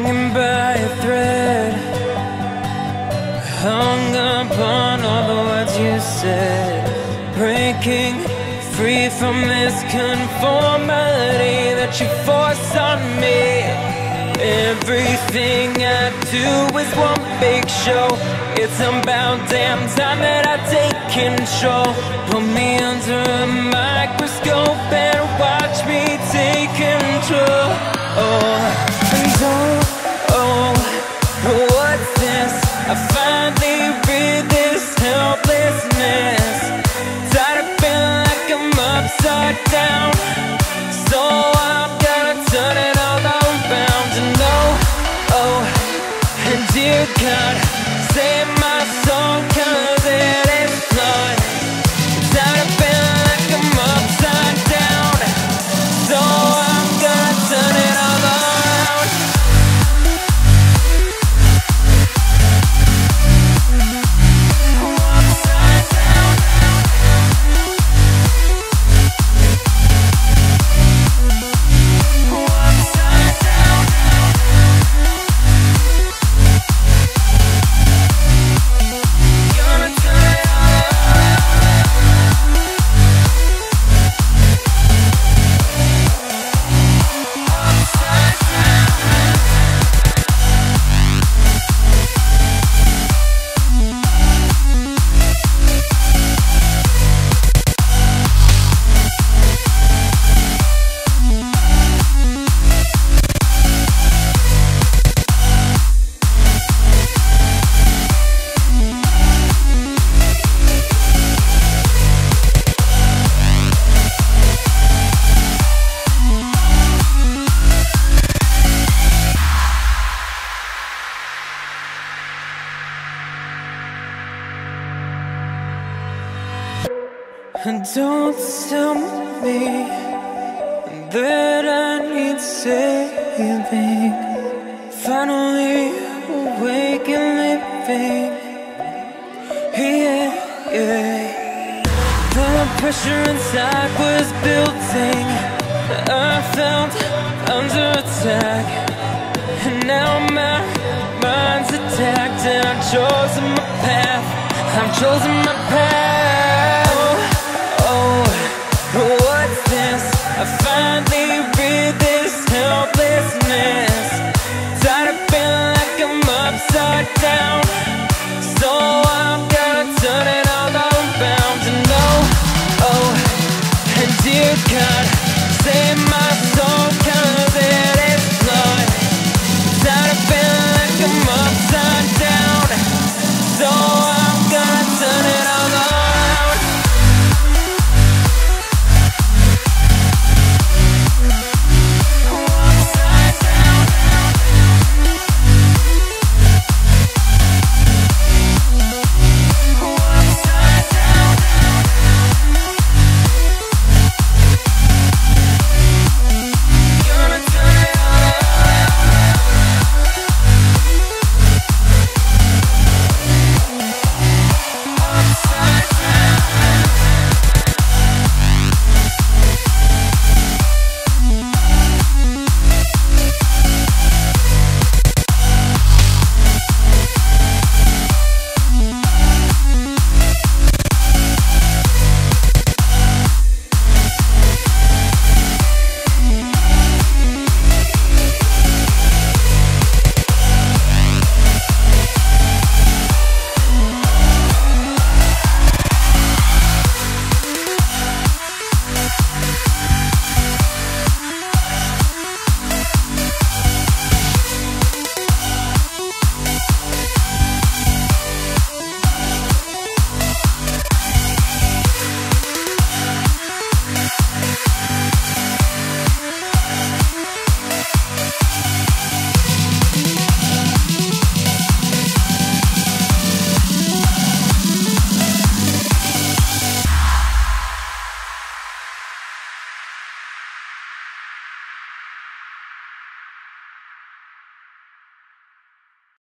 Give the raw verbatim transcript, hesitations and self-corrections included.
hanging by a thread, hung upon all the words you said, breaking free from this conformity that you force on me. Everything I do is one big show. It's about damn time that I take control. Put me under a microscope and watch me take control. Oh, and oh, oh, what's this? I finally read this helplessness. Tired of feeling like I'm upside down, so I'm gonna turn it all around. And oh, oh, and dear God, save my soul, cause it is flawed. Tired of feeling like I'm upside down, so I'm gonna turn it all around. Upside down. Upside down. Gonna turn it all around. Upside down. And don't tell me that I need saving. Finally awake and living. Yeah, yeah. The pressure inside was building. I felt under attack, and now my mind's attacked. And I've chosen my path. I've chosen my path. Oh, what's this? I finally read this helplessness. Tired of feeling like I'm upside down, so